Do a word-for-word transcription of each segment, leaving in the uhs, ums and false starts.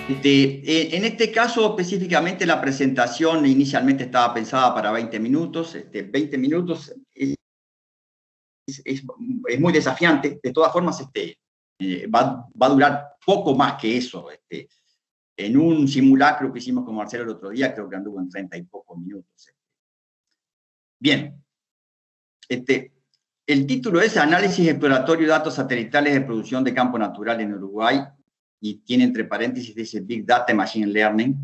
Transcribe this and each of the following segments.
Este, en este caso, específicamente, la presentación inicialmente estaba pensada para veinte minutos. Este, veinte minutos es, es, es muy desafiante. De todas formas, este, eh, va, va a durar poco más que eso. Este, en un simulacro que hicimos con Marcelo el otro día, creo que anduvo en treinta y pocos minutos. Bien. Este, el título es Análisis exploratorio de datos satelitales de producción de campo natural en Uruguay, y tiene entre paréntesis, dice Big Data Machine Learning.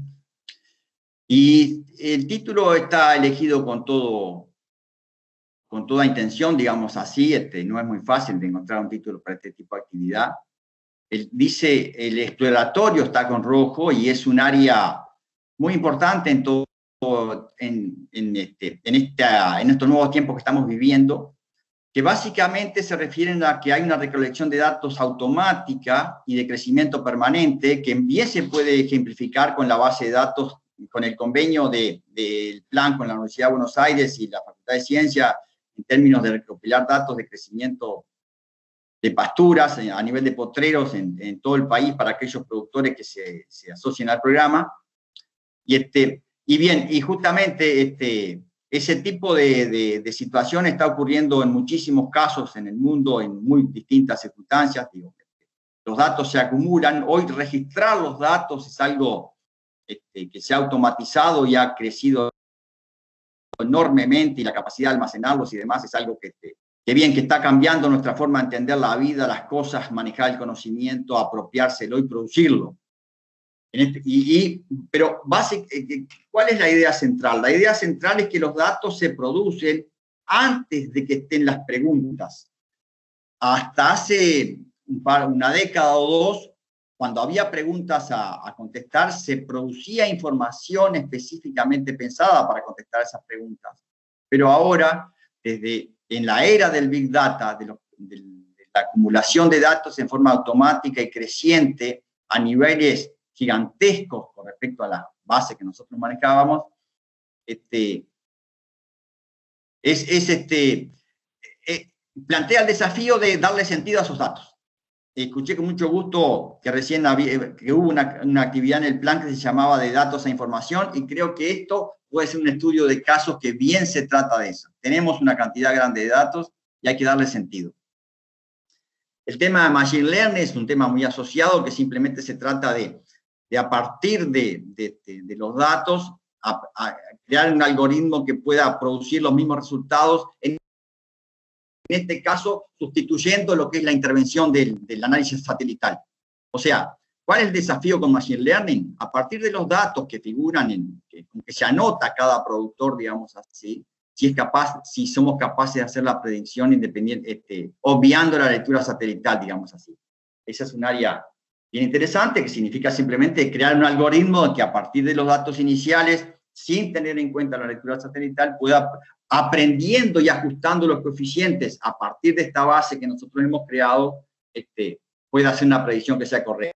Y el título está elegido con todo, con toda intención, digamos así. Este, no es muy fácil de encontrar un título para este tipo de actividad. El, dice, el exploratorio está con rojo y es un área muy importante en todo, en, en, este, en, esta, en estos nuevos tiempos que estamos viviendo, que básicamente se refieren a que hay una recolección de datos automática y de crecimiento permanente, que bien se puede ejemplificar con la base de datos, con el convenio del de, plan con la Universidad de Buenos Aires y la Facultad de Ciencia, en términos de recopilar datos de crecimiento de pasturas a nivel de potreros en, en todo el país para aquellos productores que se, se asocian al programa. Y, este, y bien, y justamente este, ese tipo de, de, de situación está ocurriendo en muchísimos casos en el mundo, en muy distintas circunstancias. Digo, los datos se acumulan. Hoy registrar los datos es algo este, que se ha automatizado y ha crecido enormemente, y la capacidad de almacenarlos y demás es algo que, este, que bien, que está cambiando nuestra forma de entender la vida, las cosas, manejar el conocimiento, apropiárselo y producirlo. En este, y, y, pero base, ¿cuál es la idea central? La idea central es que los datos se producen antes de que estén las preguntas. Hasta hace un par, una década o dos, cuando había preguntas a, a contestar, se producía información específicamente pensada para contestar esas preguntas. Pero ahora, desde en la era del Big Data, de, lo, de, de la acumulación de datos en forma automática y creciente a niveles gigantescos con respecto a la base que nosotros manejábamos, este, es, es este, eh, plantea el desafío de darle sentido a esos datos. Escuché con mucho gusto que recién había, que hubo una, una actividad en el plan que se llamaba de datos a información, y creo que esto puede ser un estudio de casos que bien se trata de eso. Tenemos una cantidad grande de datos y hay que darle sentido. El tema de Machine Learning es un tema muy asociado, que simplemente se trata de, de a partir de, de, de, de los datos, a, a crear un algoritmo que pueda producir los mismos resultados, en, en este caso sustituyendo lo que es la intervención del, del análisis satelital. O sea, ¿cuál es el desafío con Machine Learning? A partir de los datos que figuran, en que, que se anota cada productor, digamos así, si, es capaz, si somos capaces de hacer la predicción independiente, este, obviando la lectura satelital, digamos así. Esa es un área bien interesante, que significa simplemente crear un algoritmo que a partir de los datos iniciales, sin tener en cuenta la lectura satelital, pueda, aprendiendo y ajustando los coeficientes a partir de esta base que nosotros hemos creado, este, pueda hacer una predicción que sea correcta.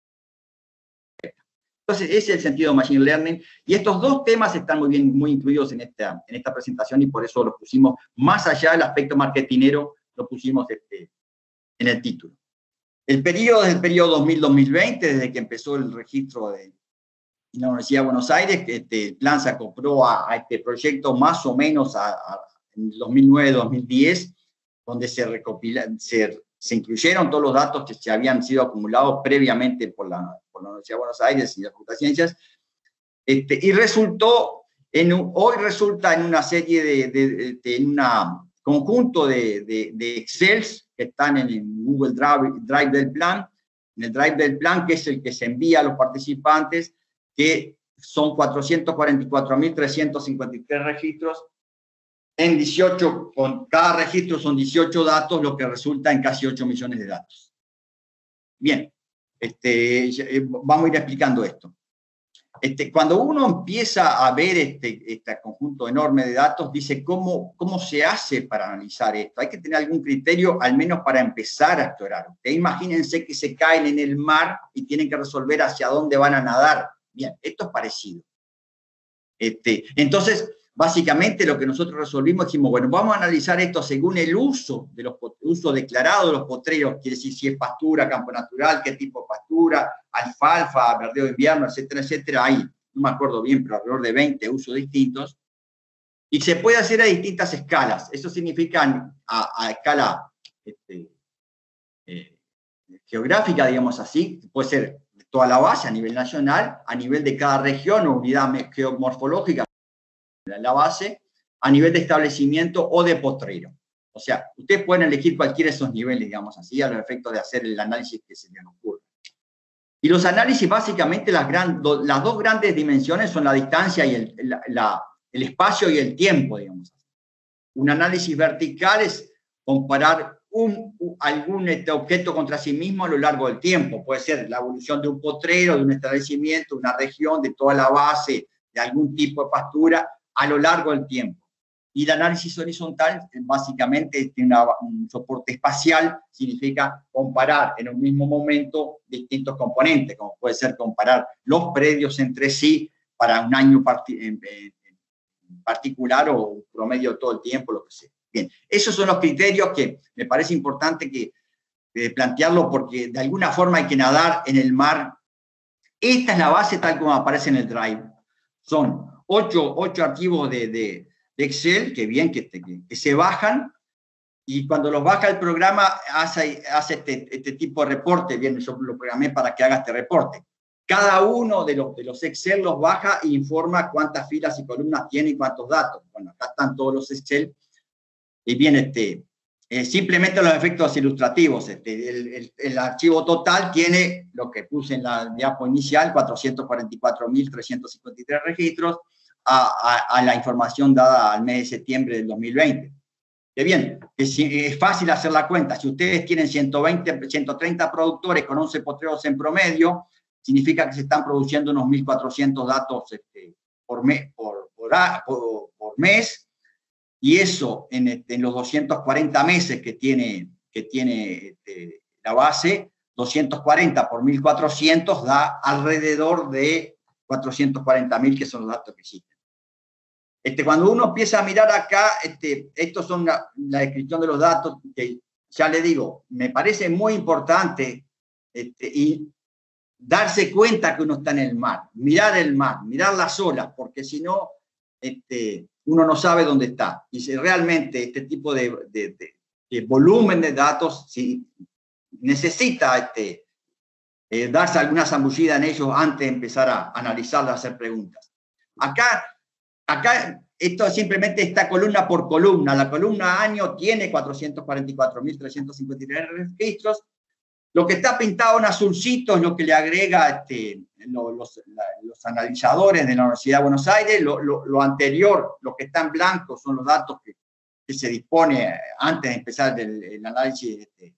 Entonces, ese es el sentido de Machine Learning, y estos dos temas están muy bien, muy incluidos en esta, en esta presentación, y por eso los pusimos, más allá del aspecto marketinero, lo pusimos este, en el título. El periodo es el periodo dos mil a dos mil veinte, desde que empezó el registro de la Universidad de Buenos Aires, que este, el plan se acopló a, a este proyecto más o menos a, a, en dos mil nueve a dos mil diez, donde se, recopila, se, se incluyeron todos los datos que se habían sido acumulados previamente por la, por la Universidad de Buenos Aires y la Facultad de Ciencias, este, y resultó, en un, hoy resulta en una serie de, de, de, de en un conjunto de, de, de Excels que están en el Google Drive, Drive del plan, en el Drive del plan, que es el que se envía a los participantes, que son cuatrocientos cuarenta y cuatro mil trescientos cincuenta y tres registros, en dieciocho, con cada registro son dieciocho datos, lo que resulta en casi ocho millones de datos. Bien, este, vamos a ir explicando esto. Este, cuando uno empieza a ver este, este conjunto enorme de datos, dice, ¿cómo, ¿cómo se hace para analizar esto? Hay que tener algún criterio, al menos para empezar a explorar. Ustedes imagínense que se caen en el mar y tienen que resolver hacia dónde van a nadar. Bien, esto es parecido. Este, entonces, básicamente lo que nosotros resolvimos, dijimos, bueno, vamos a analizar esto según el uso, de los, uso declarado de los potreros, quiere decir si es pastura, campo natural, qué tipo de pastura, alfalfa, verdeo de invierno, etcétera, etcétera. Hay, no me acuerdo bien, pero alrededor de veinte usos distintos. Y se puede hacer a distintas escalas. Eso significa a, a escala este, eh, geográfica, digamos así. Puede ser toda la base a nivel nacional, a nivel de cada región o unidad geomorfológica, la base, a nivel de establecimiento o de potrero. O sea, ustedes pueden elegir cualquiera de esos niveles, digamos así, a los efectos de hacer el análisis que se les ocurra. Y los análisis, básicamente, las, gran, do, las dos grandes dimensiones son la distancia y el, la, la, el espacio y el tiempo, digamos. Un análisis vertical es comparar un, un, algún este objeto contra sí mismo a lo largo del tiempo. Puede ser la evolución de un potrero, de un establecimiento, una región, de toda la base, de algún tipo de pastura, a lo largo del tiempo. Y el análisis horizontal, básicamente, tiene una, un soporte espacial, significa comparar en un mismo momento distintos componentes, como puede ser comparar los predios entre sí para un año en particular o un promedio todo el tiempo, lo que sea. Bien, esos son los criterios que me parece importante que, eh, plantearlo porque de alguna forma hay que nadar en el mar. Esta es la base tal como aparece en el Drive. Son ocho, ocho archivos de... de de Excel, que bien, que, que, que se bajan, y cuando los baja el programa hace, hace este, este tipo de reporte. Bien, yo lo programé para que haga este reporte. Cada uno de los, de los Excel los baja e informa cuántas filas y columnas tiene y cuántos datos. Bueno, acá están todos los Excel. Y bien, este, eh, simplemente los efectos ilustrativos. Este, el, el, el archivo total tiene lo que puse en la diapo inicial, cuatrocientos cuarenta y cuatro mil trescientos cincuenta y tres registros, A, a, a la información dada al mes de septiembre del dos mil veinte. Que bien, es, es fácil hacer la cuenta. Si ustedes tienen ciento veinte, ciento treinta productores con once potreros en promedio, significa que se están produciendo unos mil cuatrocientos datos este, por, mes, por, por, por, por mes, y eso en, este, en los doscientos cuarenta meses que tiene, que tiene este, la base, doscientos cuarenta por mil cuatrocientos da alrededor de cuatrocientos cuarenta mil, que son los datos que existen. Este, cuando uno empieza a mirar acá, este, estos son la, la descripción de los datos, que ya le digo, me parece muy importante este, y darse cuenta que uno está en el mar, mirar el mar, mirar las olas, porque si no, este, uno no sabe dónde está. Y si realmente este tipo de, de, de, de volumen de datos, si necesita este, eh, darse alguna zambullida en ellos antes de empezar a analizarlos, a hacer preguntas. Acá Acá, esto simplemente está columna por columna. La columna año tiene cuatrocientos cuarenta y cuatro mil trescientos cincuenta y tres registros. Lo que está pintado en azulcito es lo que le agrega este, lo, los, la, los analizadores de la Universidad de Buenos Aires. Lo, lo, lo anterior, lo que está en blanco, son los datos que, que se dispone antes de empezar el, el análisis este,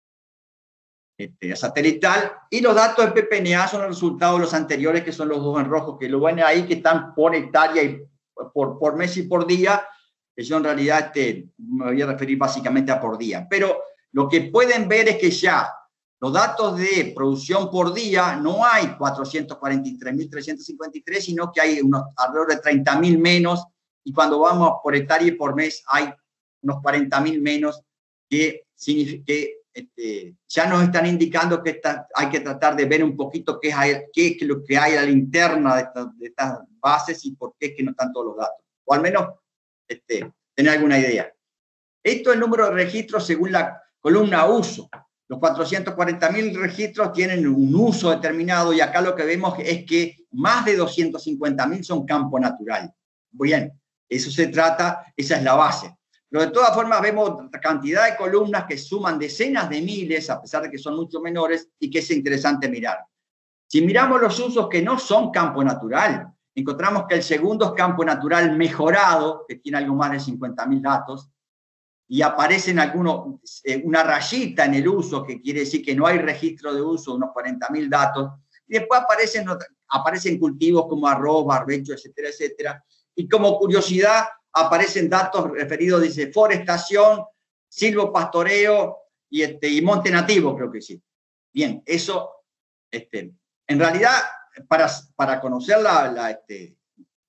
este, satelital. Y los datos de P P N A son los resultados de los anteriores, que son los dos en rojo, que lo ven ahí, que están por hectárea y Por, por mes y por día, que yo en realidad este, me voy a referir básicamente a por día. Pero lo que pueden ver es que ya los datos de producción por día no hay cuatrocientos cuarenta y tres mil trescientos cincuenta y tres, sino que hay unos alrededor de treinta mil menos, y cuando vamos por hectárea y por mes hay unos cuarenta mil menos, que, que este, ya nos están indicando que esta, hay que tratar de ver un poquito qué es, qué es lo que hay a la interna de, esta, de estas bases y por qué es que no están todos los datos. O al menos este, tener alguna idea. Esto es el número de registros según la columna uso. Los cuatrocientos cuarenta mil registros tienen un uso determinado, y acá lo que vemos es que más de doscientos cincuenta mil son campo natural. Bien, eso se trata, esa es la base. Pero de todas formas vemos cantidad de columnas que suman decenas de miles, a pesar de que son mucho menores, y que es interesante mirar. Si miramos los usos que no son campo natural, encontramos que el segundo es campo natural mejorado, que tiene algo más de cincuenta mil datos, y aparecen algunos, eh, una rayita en el uso, que quiere decir que no hay registro de uso, unos cuarenta mil datos, y después aparecen, aparecen cultivos como arroz, barbecho, etcétera, etcétera, y como curiosidad aparecen datos referidos, dice, forestación, silvopastoreo y, este, y monte nativo, creo que sí. Bien, eso, este, en realidad, para, para conocer la, la, este,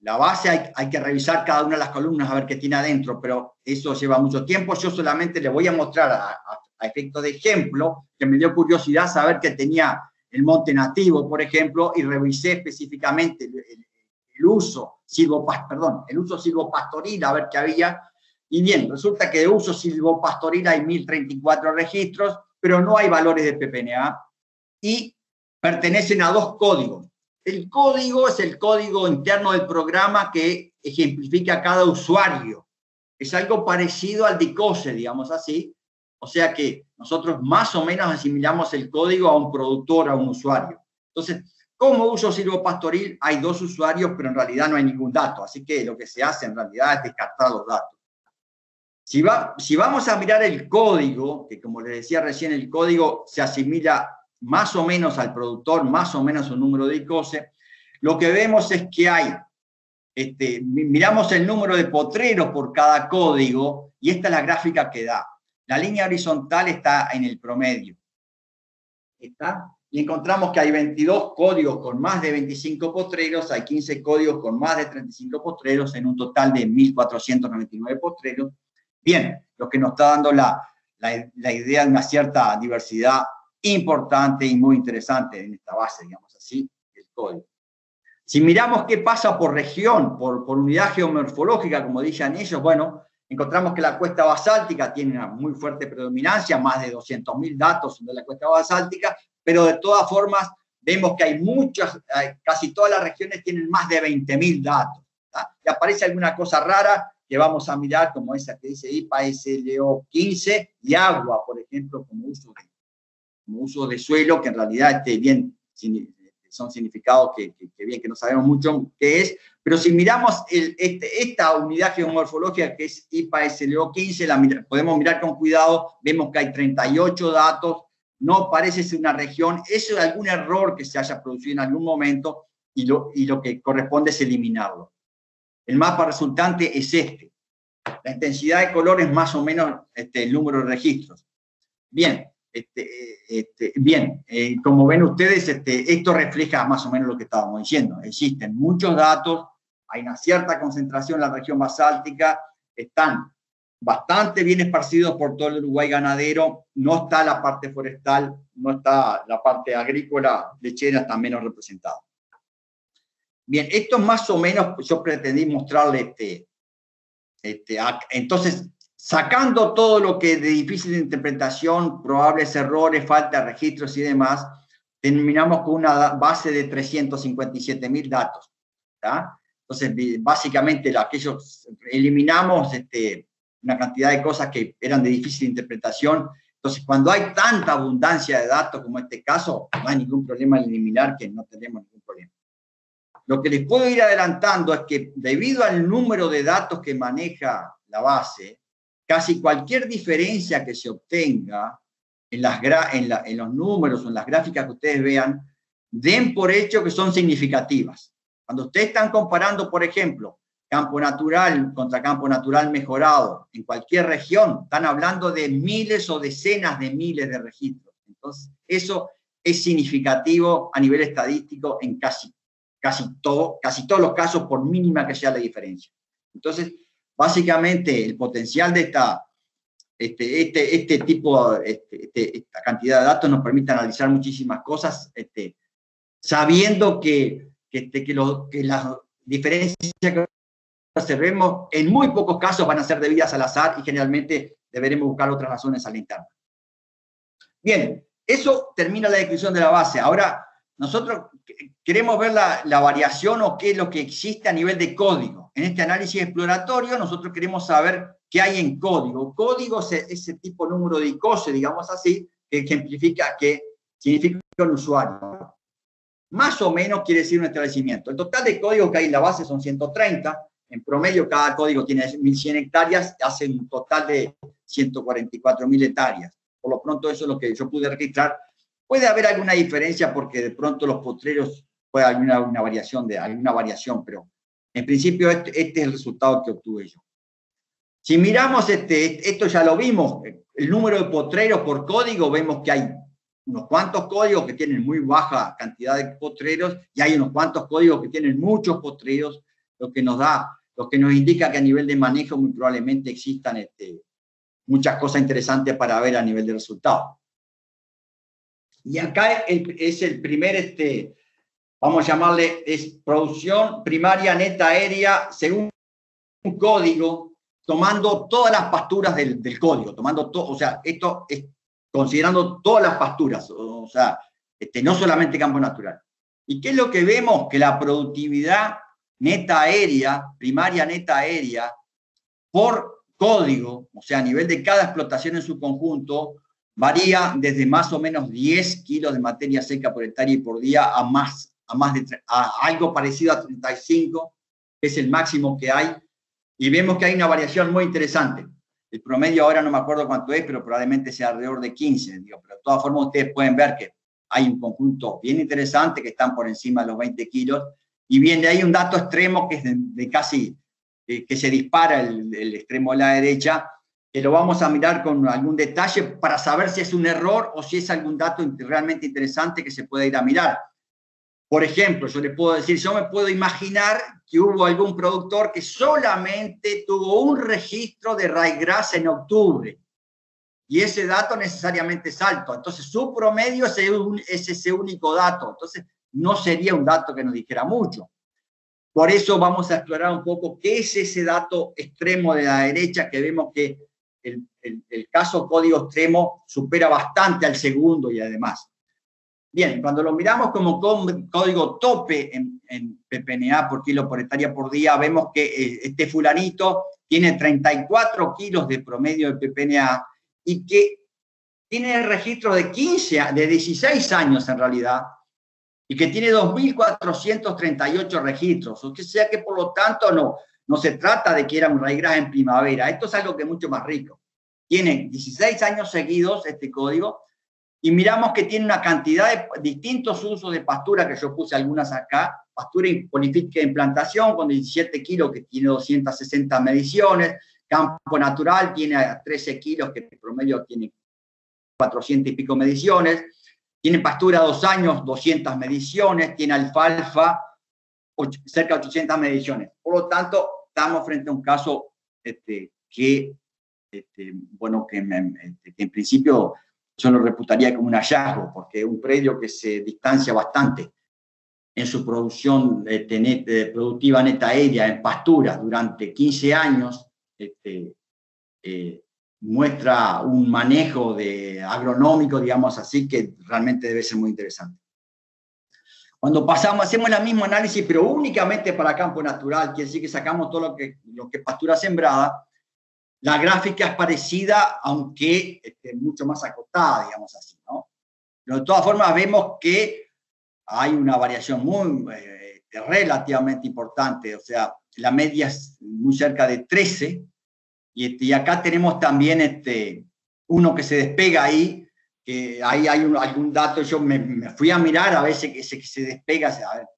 la base hay, hay que revisar cada una de las columnas a ver qué tiene adentro, pero eso lleva mucho tiempo. Yo solamente le voy a mostrar a, a, a efecto de ejemplo, que me dio curiosidad saber que tenía el monte nativo, por ejemplo, y revisé específicamente el, el, el uso silvopastoril, perdón, el uso silvopastoril, a ver qué había. Y bien, resulta que de uso silvopastoril hay mil treinta y cuatro registros, pero no hay valores de P P N A y pertenecen a dos códigos. El código es el código interno del programa que ejemplifica a cada usuario. Es algo parecido al DICOSE, digamos así. O sea que nosotros más o menos asimilamos el código a un productor, a un usuario. Entonces, como uso silvopastoril, hay dos usuarios, pero en realidad no hay ningún dato. Así que lo que se hace en realidad es descartar los datos. Si, va, si vamos a mirar el código, que como les decía recién, el código se asimila más o menos al productor, más o menos un número de DICOSE, lo que vemos es que hay, este, miramos el número de potreros por cada código, y esta es la gráfica que da. La línea horizontal está en el promedio. ¿Está? Y encontramos que hay veintidós códigos con más de veinticinco potreros, hay quince códigos con más de treinta y cinco potreros, en un total de mil cuatrocientos noventa y nueve potreros. Bien, lo que nos está dando la, la, la idea de una cierta diversidad importante y muy interesante en esta base, digamos así, el código. Si miramos qué pasa por región, por, por unidad geomorfológica, como dicen ellos, bueno, encontramos que la cuesta basáltica tiene una muy fuerte predominancia, más de doscientos mil datos de la cuesta basáltica, pero de todas formas vemos que hay muchas, casi todas las regiones tienen más de veinte mil datos. ¿Tá? Y aparece alguna cosa rara que vamos a mirar, como esa que dice I P A S L O quince, y agua, por ejemplo, como uso de como uso de suelo, que en realidad este, bien, son significados que, que, que bien que no sabemos mucho qué es, pero si miramos el, este, esta unidad geomorfológica que es I P A S L O quince, la podemos mirar con cuidado, vemos que hay treinta y ocho datos, no parece ser una región, eso es algún error que se haya producido en algún momento y lo, y lo que corresponde es eliminarlo. El mapa resultante es este. La intensidad de color es más o menos este, el número de registros. Bien. Este, este, bien, eh, como ven ustedes, este, esto refleja más o menos lo que estábamos diciendo. Existen muchos datos, hay una cierta concentración en la región basáltica, están bastante bien esparcidos por todo el Uruguay ganadero, no está la parte forestal, no está la parte agrícola, lechera está menos representada. Bien, esto más o menos yo pretendí mostrarle, este, este, entonces, sacando todo lo que de difícil interpretación, probables errores, falta de registros y demás, terminamos con una base de trescientos cincuenta y siete mil datos. ¿Tá? Entonces, básicamente, aquellos, eliminamos este, una cantidad de cosas que eran de difícil interpretación. Entonces, cuando hay tanta abundancia de datos como este caso, no hay ningún problema en eliminar, que no tenemos ningún problema. Lo que les puedo ir adelantando es que, debido al número de datos que maneja la base, casi cualquier diferencia que se obtenga en, las en, la, en los números o en las gráficas que ustedes vean, den por hecho que son significativas. Cuando ustedes están comparando, por ejemplo, campo natural contra campo natural mejorado en cualquier región, están hablando de miles o decenas de miles de registros. Entonces, eso es significativo a nivel estadístico en casi, casi, todo, casi todos los casos, por mínima que sea la diferencia. Entonces, básicamente, el potencial de esta, este, este, este tipo, este, este, esta cantidad de datos nos permite analizar muchísimas cosas, este, sabiendo que, que, este, que, lo, que las diferencias que observemos en muy pocos casos van a ser debidas al azar y generalmente deberemos buscar otras razones a la interna. Bien, eso termina la descripción de la base. Ahora, nosotros queremos ver la, la variación o qué es lo que existe a nivel de código. En este análisis exploratorio nosotros queremos saber qué hay en código. Código es ese tipo número de ICOSE, digamos así, que ejemplifica, que significa un usuario. Más o menos quiere decir un establecimiento. El total de códigos que hay en la base son ciento treinta. En promedio cada código tiene mil cien hectáreas, hace un total de ciento cuarenta y cuatro mil hectáreas. Por lo pronto eso es lo que yo pude registrar. Puede haber alguna diferencia porque de pronto los potreros puede haber una, una variación, de, alguna variación, pero en principio este, este es el resultado que obtuve yo. Si miramos, este, esto ya lo vimos, el número de potreros por código, vemos que hay unos cuantos códigos que tienen muy baja cantidad de potreros y hay unos cuantos códigos que tienen muchos potreros. lo que nos da, lo que nos indica que a nivel de manejo muy probablemente existan este, muchas cosas interesantes para ver a nivel de resultado. Y acá el, es el primer, este, vamos a llamarle, es producción primaria neta aérea según un código, tomando todas las pasturas del, del código, tomando todo, o sea, esto es considerando todas las pasturas, o, o sea, este, no solamente campo natural. ¿Y qué es lo que vemos? Que la productividad neta aérea, primaria neta aérea, por código, o sea, a nivel de cada explotación en su conjunto, varía desde más o menos diez kilos de materia seca por hectárea y por día a más, a más de a algo parecido a treinta y cinco, que es el máximo que hay. Y vemos que hay una variación muy interesante. El promedio ahora no me acuerdo cuánto es, pero probablemente sea alrededor de quince. Digo, pero de todas formas ustedes pueden ver que hay un conjunto bien interesante que están por encima de los veinte kilos. Y viene ahí un dato extremo que es de, de casi, eh, que se dispara el, el extremo de la derecha, que lo vamos a mirar con algún detalle para saber si es un error o si es algún dato realmente interesante que se puede ir a mirar. Por ejemplo, yo le puedo decir, yo me puedo imaginar que hubo algún productor que solamente tuvo un registro de ryegrass en octubre. Y ese dato necesariamente es alto. Entonces, su promedio es, un, es ese único dato. Entonces, no sería un dato que nos dijera mucho. Por eso vamos a explorar un poco qué es ese dato extremo de la derecha, que vemos que el, el, el caso código extremo supera bastante al segundo y además. Bien, cuando lo miramos como código tope en, en P P N A por kilo por hectárea por día, vemos que este fulanito tiene treinta y cuatro kilos de promedio de P P N A y que tiene el registro de quince, de dieciséis años en realidad, y que tiene dos mil cuatrocientos treinta y ocho registros. O sea que por lo tanto no, no se trata de que era un ryegrass en primavera. Esto es algo que es mucho más rico. Tiene dieciséis años seguidos este código, y miramos que tiene una cantidad de distintos usos de pastura, que yo puse algunas acá, pastura polifítica de implantación con diecisiete kilos, que tiene doscientas sesenta mediciones, campo natural tiene trece kilos, que en promedio tiene cuatrocientas y pico mediciones, tiene pastura dos años, doscientas mediciones, tiene alfalfa, cerca de ochocientas mediciones. Por lo tanto, estamos frente a un caso este, que, este, bueno, que, me, este, que en principio yo lo reputaría como un hallazgo, porque es un predio que se distancia bastante en su producción este, net, eh, productiva neta aérea, en pasturas, durante quince años, este, eh, muestra un manejo de, agronómico, digamos así, que realmente debe ser muy interesante. Cuando pasamos, hacemos el mismo análisis, pero únicamente para campo natural, quiere decir que sacamos todo lo que, lo que es pastura sembrada, la gráfica es parecida, aunque este, mucho más acotada, digamos así, ¿no? Pero de todas formas vemos que hay una variación muy, eh, relativamente importante, o sea, la media es muy cerca de trece, y, este, y acá tenemos también este, uno que se despega ahí, que ahí hay un, algún dato, yo me, me fui a mirar a veces que ese que se despega, a ver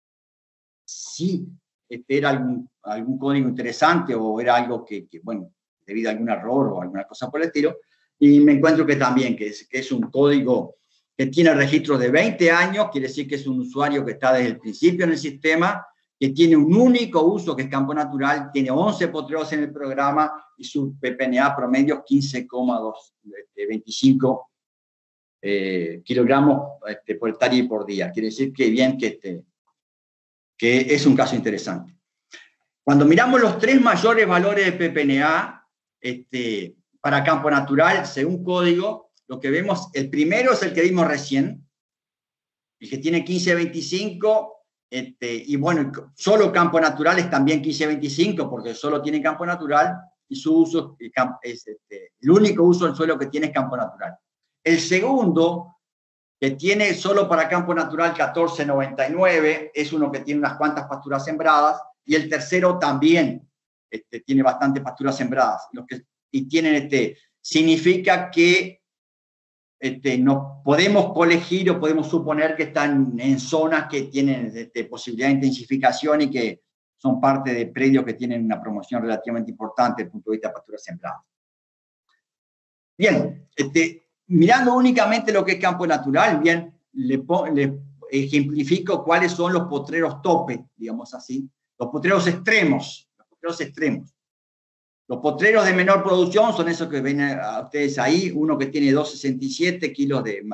si este, era algún, algún código interesante o era algo que, que bueno, debido a algún error o alguna cosa por el estilo, y me encuentro que también, que es, que es un código que tiene registro de veinte años, quiere decir que es un usuario que está desde el principio en el sistema, que tiene un único uso, que es campo natural, tiene once potreros en el programa, y su P P N A promedio es quince coma veinticinco eh, kilogramos este, por hectárea y por día. Quiere decir que bien que, este, que es un caso interesante. Cuando miramos los tres mayores valores de P P N A, Este, para campo natural, según código, lo que vemos, el primero es el que vimos recién, el que tiene quince veinticinco, este, y bueno, solo campo natural es también quince veinticinco, porque solo tiene campo natural, y su uso es, este, el único uso del suelo que tiene es campo natural. El segundo, que tiene solo para campo natural catorce noventa y nueve, es uno que tiene unas cuantas pasturas sembradas, y el tercero también, Este, tiene bastantes pasturas sembradas, los que, y tienen este, significa que este, nos podemos colegir o podemos suponer que están en zonas que tienen este, posibilidad de intensificación y que son parte de predios que tienen una promoción relativamente importante desde el punto de vista de pasturas sembradas. Bien, este, mirando únicamente lo que es campo natural, bien, le, le ejemplifico cuáles son los potreros tope, digamos así, los potreros extremos, los potreros extremos. Los potreros de menor producción son esos que ven a ustedes ahí, uno que tiene doscientos sesenta y siete kilos de,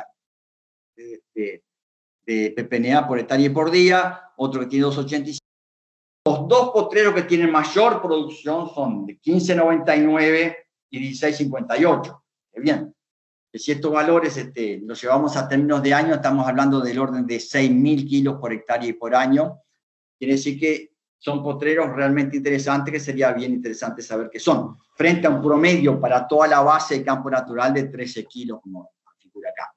de, de, de P P N A por hectárea y por día, otro que tiene doscientos ochenta y siete. Los dos potreros que tienen mayor producción son de quince noventa y nueve y dieciséis cincuenta y ocho. Bien, si estos valores este, los llevamos a términos de año, estamos hablando del orden de seis mil kilos por hectárea y por año. Quiere decir que son potreros realmente interesantes, que sería bien interesante saber qué son, frente a un promedio para toda la base de campo natural de trece kilos, como figura acá.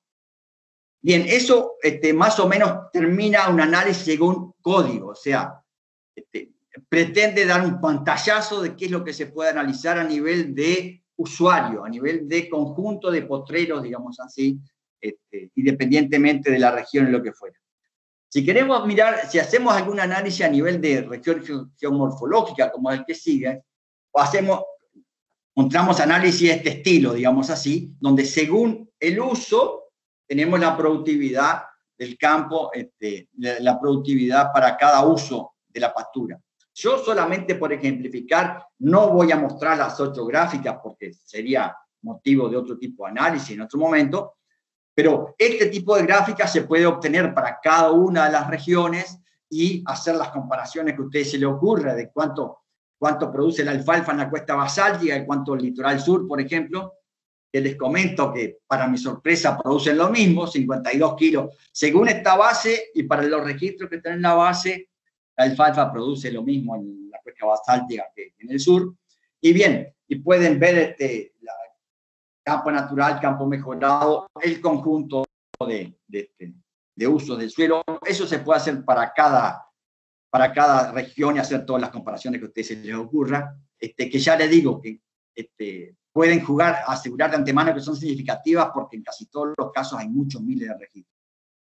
Bien, eso este, más o menos termina un análisis según código, o sea, este, pretende dar un pantallazo de qué es lo que se puede analizar a nivel de usuario, a nivel de conjunto de potreros, digamos así, este, independientemente de la región y lo que fuera. Si queremos mirar, si hacemos algún análisis a nivel de región geomorfológica, como el que sigue, o hacemos, encontramos análisis de este estilo, digamos así, donde según el uso tenemos la productividad del campo, este, la productividad para cada uso de la pastura. Yo solamente por ejemplificar no voy a mostrar las ocho gráficas porque sería motivo de otro tipo de análisis en otro momento, pero este tipo de gráficas se puede obtener para cada una de las regiones y hacer las comparaciones que a ustedes se les ocurra de cuánto, cuánto produce la alfalfa en la cuesta basáltica y cuánto el litoral sur, por ejemplo, que les comento que para mi sorpresa producen lo mismo, cincuenta y dos kilos, según esta base, y para los registros que están en la base, la alfalfa produce lo mismo en la cuesta basáltica que en el sur. Y bien, y pueden ver este, la, campo natural, campo mejorado, el conjunto de, de, de, de usos del suelo. Eso se puede hacer para cada, para cada región y hacer todas las comparaciones que a ustedes se les ocurra. Este, que ya les digo que este, pueden jugar, asegurar de antemano que son significativas porque en casi todos los casos hay muchos miles de registros.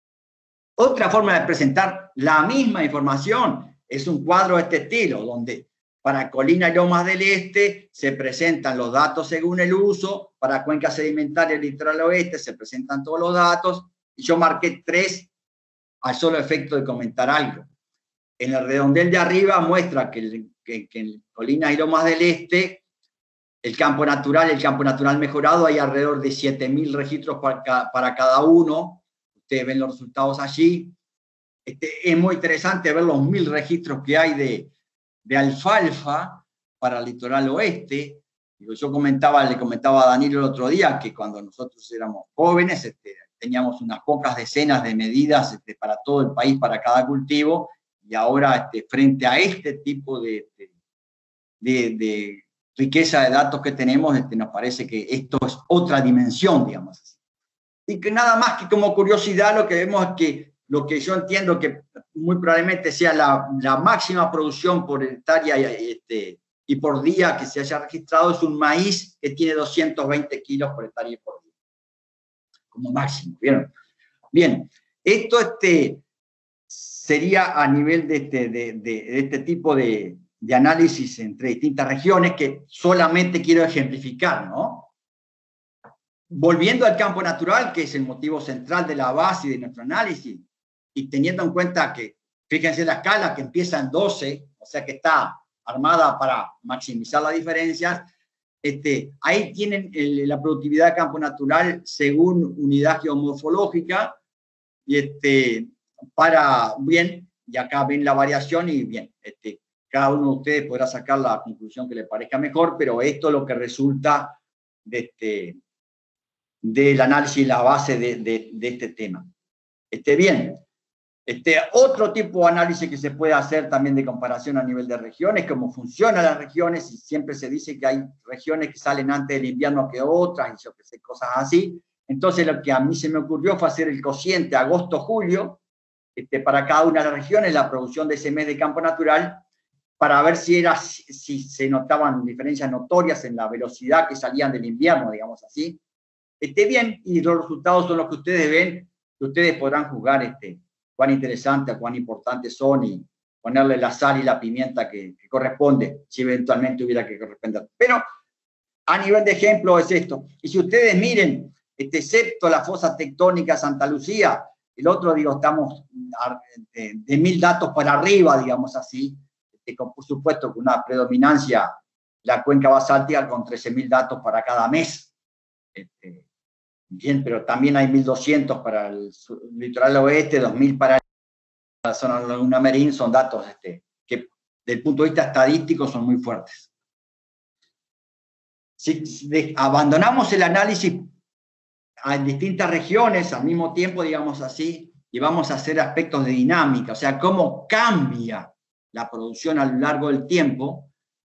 Otra forma de presentar la misma información es un cuadro de este estilo, donde para Colina y Lomas del Este se presentan los datos según el uso, para cuenca sedimentaria y litoral oeste se presentan todos los datos, y yo marqué tres al solo efecto de comentar algo. En el redondel de arriba muestra que, que, que en Colina y Lomas del Este, el campo natural, el campo natural mejorado, hay alrededor de siete mil registros para, para cada uno. Ustedes ven los resultados allí. Este, es muy interesante ver los mil registros que hay de de alfalfa para el litoral oeste. Yo comentaba, le comentaba a Danilo el otro día que cuando nosotros éramos jóvenes este, teníamos unas pocas decenas de medidas este, para todo el país, para cada cultivo, y ahora este, frente a este tipo de, de, de, de riqueza de datos que tenemos, este, nos parece que esto es otra dimensión, digamos así. Y que nada más que como curiosidad lo que vemos es que lo que yo entiendo que muy probablemente sea la, la máxima producción por hectárea y, este, y por día que se haya registrado es un maíz que tiene doscientos veinte kilos por hectárea y por día. Como máximo, ¿vieron? Bien, esto este, sería a nivel de este, de, de, de este tipo de, de análisis entre distintas regiones que solamente quiero ejemplificar, ¿no? Volviendo al campo natural, que es el motivo central de la base de nuestro análisis, y teniendo en cuenta que, fíjense la escala que empieza en doce, o sea que está armada para maximizar las diferencias, este, ahí tienen el, la productividad de campo natural según unidad geomorfológica, y este, para, bien, y acá ven la variación y bien, este, cada uno de ustedes podrá sacar la conclusión que le parezca mejor, pero esto es lo que resulta de este, del análisis y la base de, de, de este tema. Este, bien, este, otro tipo de análisis que se puede hacer también de comparación a nivel de regiones, cómo funcionan las regiones, y siempre se dice que hay regiones que salen antes del invierno que otras, y yo que sé, cosas así. Entonces lo que a mí se me ocurrió fue hacer el cociente agosto-julio, este, para cada una de las regiones, la producción de ese mes de campo natural, para ver si, era, si se notaban diferencias notorias en la velocidad que salían del invierno, digamos así. Esté bien, y los resultados son los que ustedes ven, que ustedes podrán juzgar este, cuán interesantes, cuán importantes son, y ponerle la sal y la pimienta que, que corresponde, si eventualmente hubiera que corresponder. Pero a nivel de ejemplo es esto. Y si ustedes miren, este, excepto la fosa tectónica Santa Lucía, el otro, digo, estamos de, de mil datos para arriba, digamos así, este, con, por supuesto, con una predominancia la cuenca basáltica con trece mil datos para cada mes. Este, bien, pero también hay mil doscientos para el litoral oeste, dos mil para la zona de Laguna Merín, son datos este, que desde el punto de vista estadístico son muy fuertes. Si de, abandonamos el análisis en distintas regiones al mismo tiempo, digamos así, y vamos a hacer aspectos de dinámica, o sea, cómo cambia la producción a lo largo del tiempo,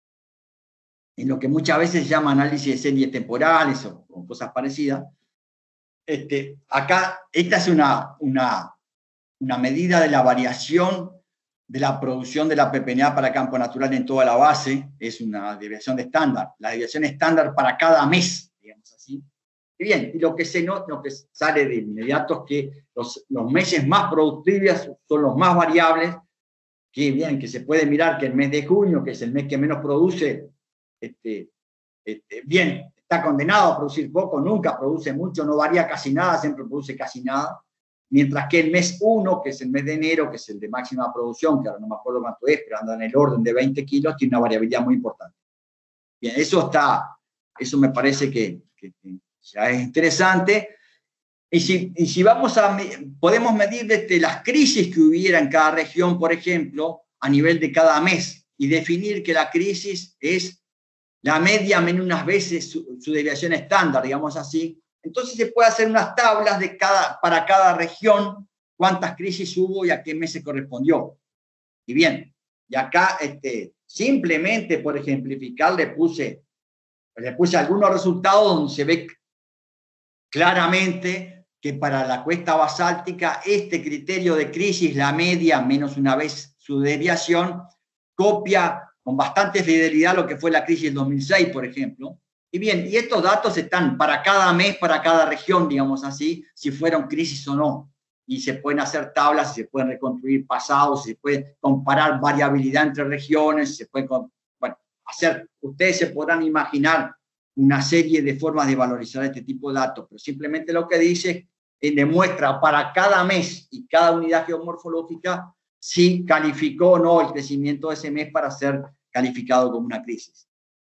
en lo que muchas veces se llama análisis de series temporales o, o cosas parecidas. Este, acá, esta es una, una, una medida de la variación de la producción de la P P N A para campo natural en toda la base, es una desviación de estándar, la desviación estándar para cada mes, digamos así. Y bien, y lo que, se nota, lo que sale de inmediato es que los, los meses más productivos son los más variables, que bien, que se puede mirar que el mes de junio, que es el mes que menos produce, este, este, bien, está condenado a producir poco, nunca produce mucho, no varía casi nada, siempre produce casi nada, mientras que el mes uno, que es el mes de enero, que es el de máxima producción, que ahora no me acuerdo cuánto es, pero anda en el orden de veinte kilos, tiene una variabilidad muy importante. Bien, eso está, eso me parece que, que, que ya es interesante. Y si, y si vamos a, podemos medir desde las crisis que hubiera en cada región, por ejemplo, a nivel de cada mes, y definir que la crisis es la media menos unas veces su, su desviación estándar, digamos así. Entonces se puede hacer unas tablas de cada, para cada región, cuántas crisis hubo y a qué mes se correspondió. Y bien, y acá este, simplemente por ejemplificar le puse, le puse algunos resultados donde se ve claramente que para la cuesta basáltica este criterio de crisis, la media menos una vez su desviación, copia con bastante fidelidad lo que fue la crisis del dos mil seis, por ejemplo. Y bien, y estos datos están para cada mes, para cada región, digamos así, si fueron crisis o no. Y se pueden hacer tablas, se pueden reconstruir pasados, se puede comparar variabilidad entre regiones, se puede, bueno, hacer, ustedes se podrán imaginar una serie de formas de valorizar este tipo de datos, pero simplemente lo que dice es demuestra para cada mes y cada unidad geomorfológica si calificó o no el crecimiento de ese mes para ser calificado como una crisis.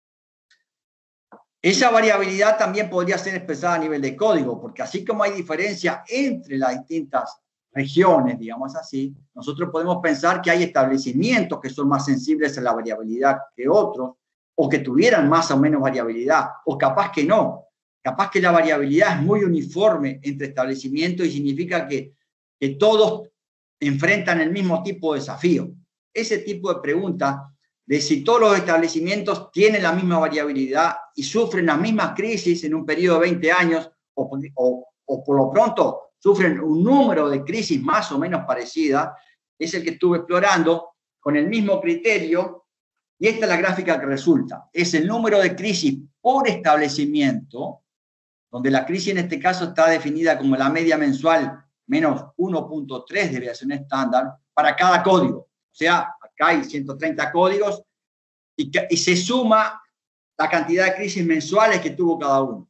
Esa variabilidad también podría ser expresada a nivel de código, porque así como hay diferencia entre las distintas regiones, digamos así, nosotros podemos pensar que hay establecimientos que son más sensibles a la variabilidad que otros, o que tuvieran más o menos variabilidad, o capaz que no. Capaz que la variabilidad es muy uniforme entre establecimientos y significa que, que todos enfrentan el mismo tipo de desafío. Ese tipo de pregunta de si todos los establecimientos tienen la misma variabilidad y sufren las mismas crisis en un periodo de veinte años, o, o, o por lo pronto sufren un número de crisis más o menos parecida, es el que estuve explorando con el mismo criterio, y esta es la gráfica que resulta. Es el número de crisis por establecimiento, donde la crisis en este caso está definida como la media mensual menos uno punto tres de desviación estándar para cada código. O sea, acá hay ciento treinta códigos y, que, y se suma la cantidad de crisis mensuales que tuvo cada uno.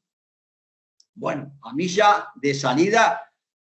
Bueno, a mí ya de salida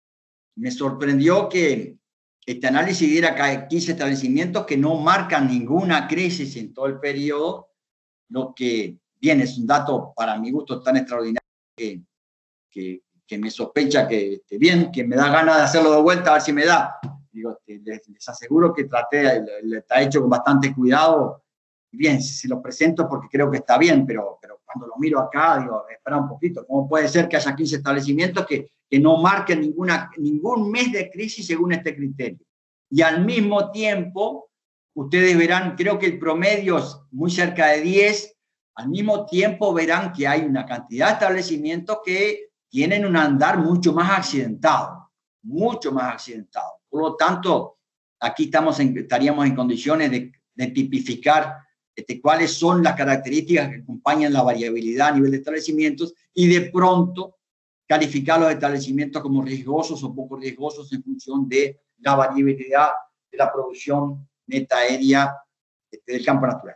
me sorprendió que este análisis diera que hay quince establecimientos que no marcan ninguna crisis en todo el periodo, lo que, bien, es un dato para mi gusto tan extraordinario que, que, que me sospecha que, este, bien, que me da ganas de hacerlo de vuelta a ver si me da. Digo, les, les aseguro que traté, está hecho con bastante cuidado. Bien, si lo presento porque creo que está bien, pero, pero cuando lo miro acá, digo, espera un poquito, ¿cómo puede ser que haya quince establecimientos que, que no marquen ninguna, ningún mes de crisis según este criterio? Y al mismo tiempo, ustedes verán, creo que el promedio es muy cerca de diez, al mismo tiempo verán que hay una cantidad de establecimientos que tienen un andar mucho más accidentado, mucho más accidentado. Por lo tanto, aquí estamos en, estaríamos en condiciones de, de tipificar este, cuáles son las características que acompañan la variabilidad a nivel de establecimientos y de pronto calificar los establecimientos como riesgosos o poco riesgosos en función de la variabilidad de la producción neta aérea este, del campo natural.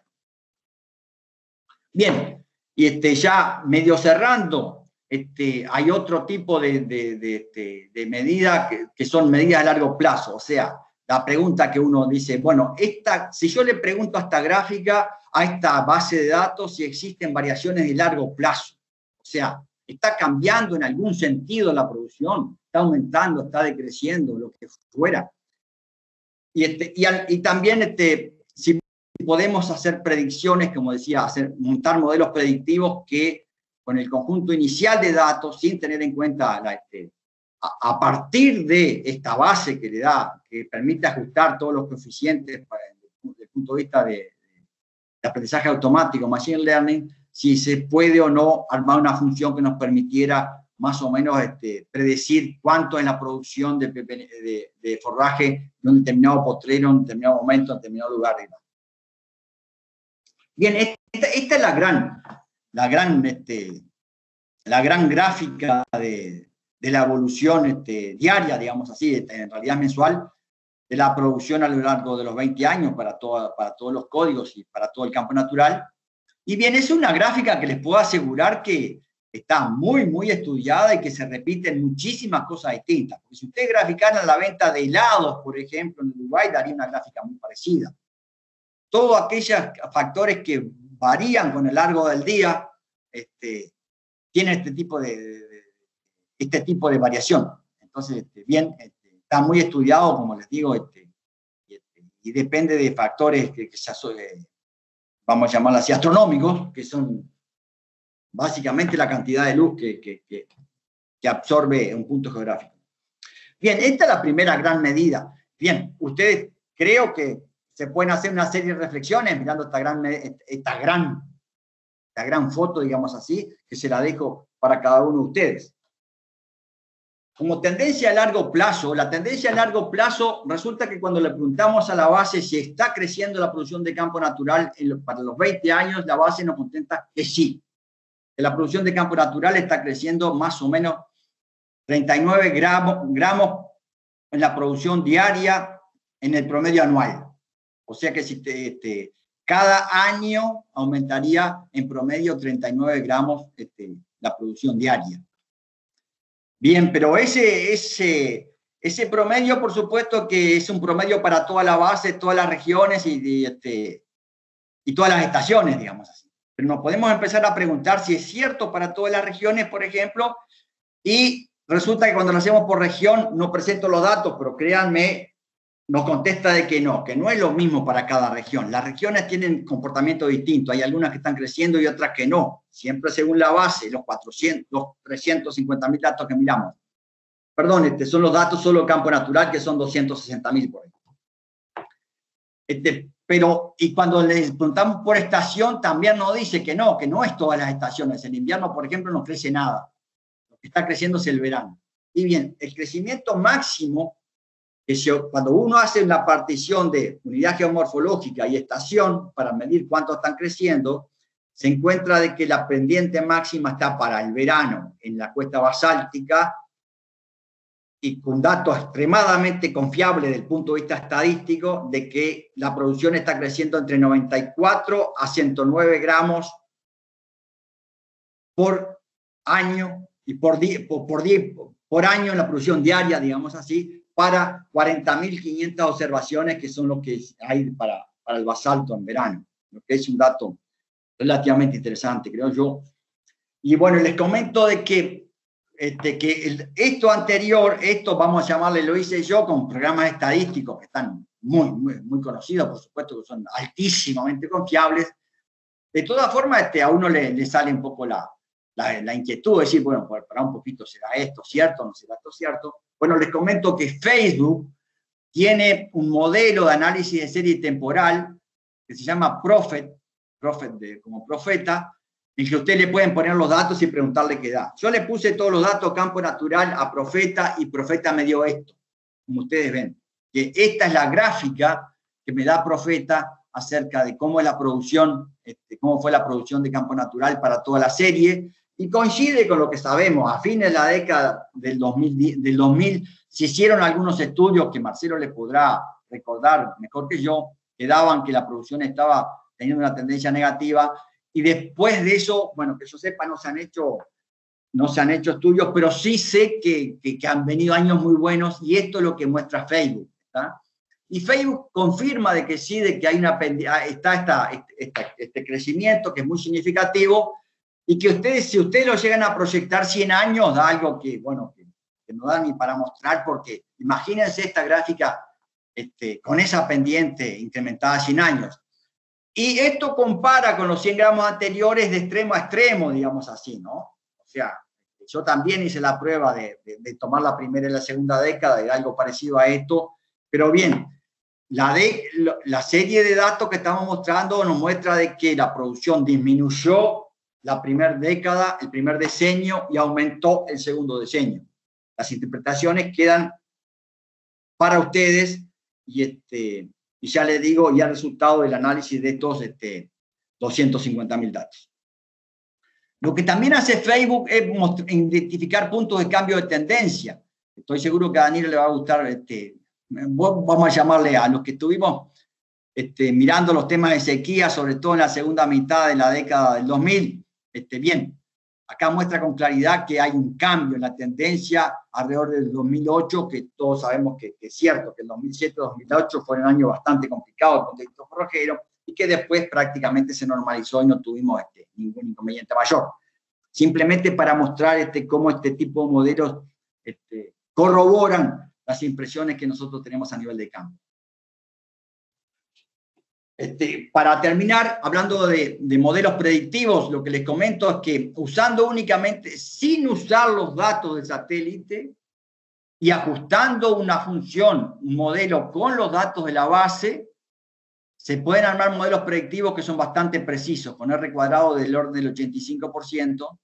Bien, y este, ya medio cerrando, Este, hay otro tipo de, de, de, de, de medidas que, que son medidas a largo plazo, o sea, la pregunta que uno dice, bueno, esta, si yo le pregunto a esta gráfica, a esta base de datos, si existen variaciones de largo plazo, o sea, ¿está cambiando en algún sentido la producción? ¿Está aumentando, está decreciendo, lo que fuera? Y, este, y, al, y también este, si podemos hacer predicciones, como decía, hacer, montar modelos predictivos que con el conjunto inicial de datos, sin tener en cuenta la, este, a, a partir de esta base que le da, que permite ajustar todos los coeficientes para, desde el punto de vista de, de aprendizaje automático, machine learning, si se puede o no armar una función que nos permitiera más o menos este, predecir cuánto es la producción de, de, de forraje de un determinado potrero, en un determinado momento, en un determinado lugar. Bien, esta, esta es la gran, la gran, este, la gran gráfica de, de la evolución este, diaria, digamos así, en realidad mensual, de la producción a lo largo de los veinte años para, toda, para todos los códigos y para todo el campo natural. Y bien, es una gráfica que les puedo asegurar que está muy, muy estudiada y que se repiten muchísimas cosas distintas. Porque si ustedes graficaran la venta de helados, por ejemplo, en Uruguay, daría una gráfica muy parecida. Todos aquellos factores que varían con el largo del día este, tienen este tipo de, de, este tipo de variación. Entonces, este, bien, este, está muy estudiado, como les digo, este, y, este, y depende de factores que, que se asocian, vamos a llamarlo así, astronómicos, que son básicamente la cantidad de luz que, que, que, que absorbe un punto geográfico. Bien, esta es la primera gran medida. Bien, ustedes creo que se pueden hacer una serie de reflexiones mirando esta gran, esta gran, esta gran foto, digamos así, que se la dejo para cada uno de ustedes. Como tendencia a largo plazo, la tendencia a largo plazo resulta que cuando le preguntamos a la base si está creciendo la producción de campo natural en, para los veinte años, la base nos contesta que sí. Que la producción de campo natural está creciendo más o menos treinta y nueve gramos, gramos en la producción diaria en el promedio anual. O sea que si te, este, cada año aumentaría en promedio treinta y nueve gramos este, la producción diaria. Bien, pero ese, ese, ese promedio, por supuesto que es un promedio para toda la base, todas las regiones y, y, este, y todas las estaciones, digamos así. Pero nos podemos empezar a preguntar si es cierto para todas las regiones, por ejemplo, y resulta que cuando lo hacemos por región no presento los datos, pero créanme, nos contesta de que no, que no es lo mismo para cada región. Las regiones tienen comportamiento distinto, hay algunas que están creciendo y otras que no, siempre según la base, los cuatrocientos, los trescientos cincuenta mil datos que miramos. Perdón, este, son los datos solo campo natural, que son doscientos sesenta mil por ejemplo. Este, pero, y cuando les preguntamos por estación, también nos dice que no, que no es todas las estaciones. El invierno, por ejemplo, no crece nada. Lo que está creciendo es el verano. Y bien, el crecimiento máximo, que se, cuando uno hace una partición de unidad geomorfológica y estación para medir cuánto están creciendo, se encuentra de que la pendiente máxima está para el verano en la cuesta basáltica y con datos extremadamente confiables desde el punto de vista estadístico de que la producción está creciendo entre noventa y cuatro a ciento nueve gramos por año y por, por, por, por año en la producción diaria, digamos así, para cuarenta mil quinientas observaciones que son lo que hay para, para el basalto en verano, lo que es un dato relativamente interesante, creo yo. Y bueno, les comento de que, este, que el, esto anterior, esto vamos a llamarle, lo hice yo con programas estadísticos que están muy, muy, muy conocidos, por supuesto que son altísimamente confiables. De todas formas, este, a uno le, le sale un poco la, la, la inquietud de decir, bueno, pues para un poquito, ¿será esto cierto o no será esto cierto? Bueno, les comento que Facebook tiene un modelo de análisis de serie temporal que se llama Prophet, Prophet de, como profeta, en que ustedes le pueden poner los datos y preguntarle qué da. Yo le puse todos los datos campo natural a Profeta y Profeta me dio esto, como ustedes ven. Que esta es la gráfica que me da Profeta acerca de cómo es la producción, este, cómo fue la producción de campo natural para toda la serie. Y coincide con lo que sabemos, a fines de la década del dos mil, del dos mil se hicieron algunos estudios que Marcelo les podrá recordar mejor que yo, que daban que la producción estaba teniendo una tendencia negativa, y después de eso, bueno, que yo sepa, no se han hecho, no se han hecho estudios, pero sí sé que, que, que han venido años muy buenos, y esto es lo que muestra Facebook, ¿está? Y Facebook confirma de que sí, de que hay una, está esta, este, este crecimiento que es muy significativo y que ustedes, si ustedes lo llegan a proyectar cien años, da algo que, bueno, que, que no da ni para mostrar, porque imagínense esta gráfica este, con esa pendiente incrementada a cien años. Y esto compara con los cien gramos anteriores de extremo a extremo, digamos así, ¿no? O sea, yo también hice la prueba de, de, de tomar la primera y la segunda década de algo parecido a esto, pero bien, la, de, la serie de datos que estamos mostrando nos muestra de que la producción disminuyó la primera década, el primer decenio, y aumentó el segundo decenio. Las interpretaciones quedan para ustedes, y, este, y ya les digo, ya el resultado del análisis de estos este, doscientos cincuenta mil datos. Lo que también hace Facebook es identificar puntos de cambio de tendencia. Estoy seguro que a Daniel le va a gustar, este, vamos a llamarle a los que estuvimos este, mirando los temas de sequía, sobre todo en la segunda mitad de la década del dos mil. Este, bien, acá muestra con claridad que hay un cambio en la tendencia alrededor del dos mil ocho, que todos sabemos que, que es cierto, que el dos mil siete dos mil ocho fueron años bastante complicados con contexto forrajero, y que después prácticamente se normalizó y no tuvimos este, ningún inconveniente mayor. Simplemente para mostrar este, cómo este tipo de modelos este, corroboran las impresiones que nosotros tenemos a nivel de cambio. Este, para terminar, hablando de, de modelos predictivos, lo que les comento es que usando únicamente, sin usar los datos del satélite y ajustando una función, un modelo con los datos de la base, se pueden armar modelos predictivos que son bastante precisos, con R cuadrado del orden del ochenta y cinco por ciento,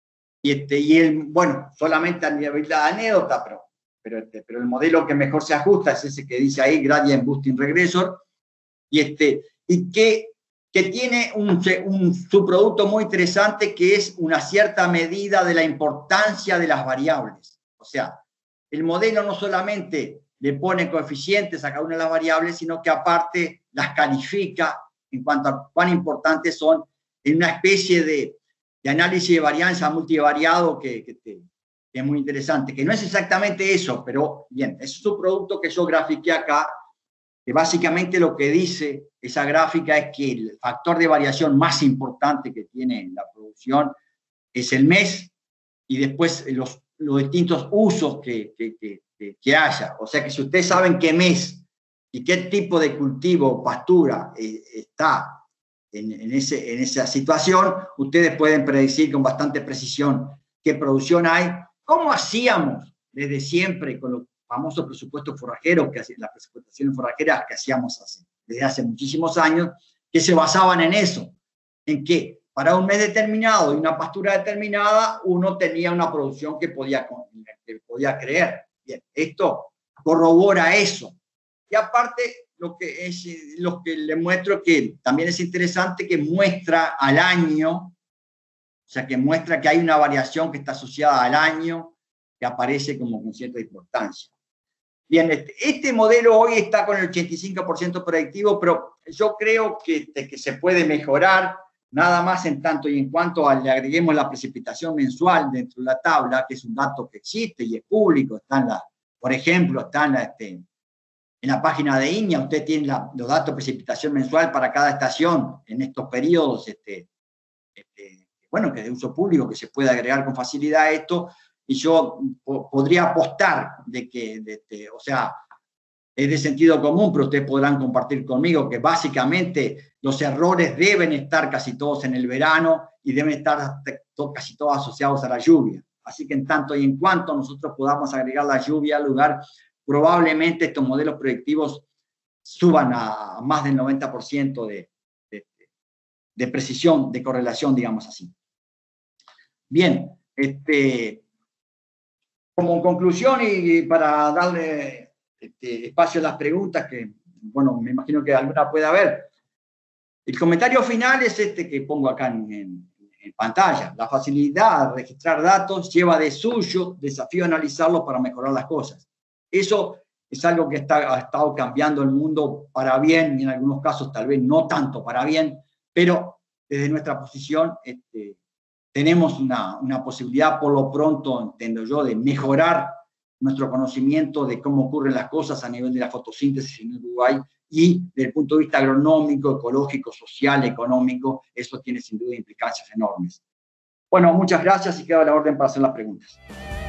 y, este, y el, bueno, solamente a nivel de anécdota, pero, pero, este, pero el modelo que mejor se ajusta es ese que dice ahí, Gradient Boosting Regressor, y, este, y que, que tiene un, un subproducto muy interesante que es una cierta medida de la importancia de las variables. O sea, el modelo no solamente le pone coeficientes a cada una de las variables, sino que aparte las califica en cuanto a cuán importantes son en una especie de, de análisis de varianza multivariado que, que, que es muy interesante, que no es exactamente eso, pero bien, es un producto que yo grafiqué acá, que básicamente lo que dice esa gráfica es que el factor de variación más importante que tiene la producción es el mes y después los, los distintos usos que, que, que, que haya. O sea que si ustedes saben qué mes y qué tipo de cultivo o pastura eh, está en, en, ese, en esa situación, ustedes pueden predecir con bastante precisión qué producción hay. ¿Cómo hacíamos desde siempre con los famosos presupuestos forrajeros, que las presupuestaciones forrajeras que hacíamos hace, desde hace muchísimos años, que se basaban en eso, en que para un mes determinado y una pastura determinada, uno tenía una producción que podía, que podía creer. Bien, esto corrobora eso. Y aparte, lo que, es, lo que le muestro que también es interesante, que muestra al año, o sea, que muestra que hay una variación que está asociada al año, que aparece como con cierta importancia. Bien, este, este modelo hoy está con el ochenta y cinco por ciento predictivo, pero yo creo que, que se puede mejorar, nada más en tanto y en cuanto a, le agreguemos la precipitación mensual dentro de la tabla, que es un dato que existe y es público, está en la, por ejemplo, está en la, este, en la página de I N E A, usted tiene la, los datos de precipitación mensual para cada estación en estos periodos, este, este, bueno, que es de uso público, que se puede agregar con facilidad a esto, y yo po podría apostar de que, de, de, o sea, es de sentido común, pero ustedes podrán compartir conmigo que básicamente los errores deben estar casi todos en el verano y deben estar casi todos asociados a la lluvia. Así que en tanto y en cuanto nosotros podamos agregar la lluvia al lugar, probablemente estos modelos predictivos suban a más del noventa por ciento de, de, de precisión, de correlación, digamos así. Bien, este... como conclusión y para darle este, espacio a las preguntas, que, bueno, me imagino que alguna pueda haber, el comentario final es este que pongo acá en, en, en pantalla. La facilidad de registrar datos lleva de suyo desafío analizarlos para mejorar las cosas. Eso es algo que está, ha estado cambiando el mundo para bien, y en algunos casos tal vez no tanto para bien, pero desde nuestra posición este, tenemos una, una posibilidad, por lo pronto, entiendo yo, de mejorar nuestro conocimiento de cómo ocurren las cosas a nivel de la fotosíntesis en Uruguay y desde el punto de vista agronómico, ecológico, social, económico, eso tiene sin duda implicancias enormes. Bueno, muchas gracias y quedo a la orden para hacer las preguntas.